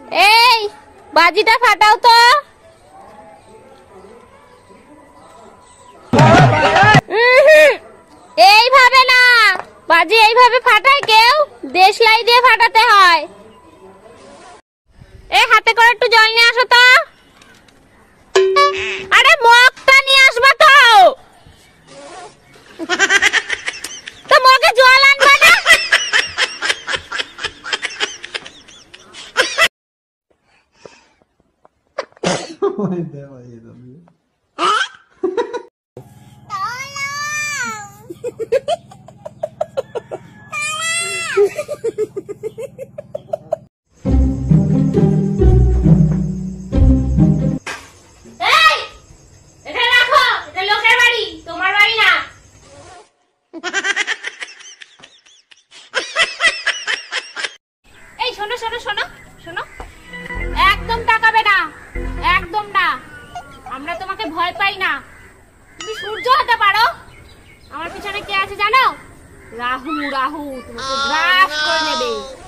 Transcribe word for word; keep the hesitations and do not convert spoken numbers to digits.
এই বাজিটা ফাটাও তো। এইভাবে না, বাজি এইভাবে ফাটায় কেউ? দেশলাই দিয়ে ফাটাতে হয়। এই হাতে করে একটু জল নিয়ে আসো তো। আরে মগটা নিয়ে আসবা তো। তো মগে জল আনবা না? Ay, te vaya también. শোনো শোনো শোনো শোনো, একদম তাকাবে না, একদম না। আমরা তোমাকে ভয় পাই না। তুমি সূর্য হতে পারো। আমার পিছনে কে আছে জানো? রাহু। রাহু তোমাকে গ্রাস করে নেবে।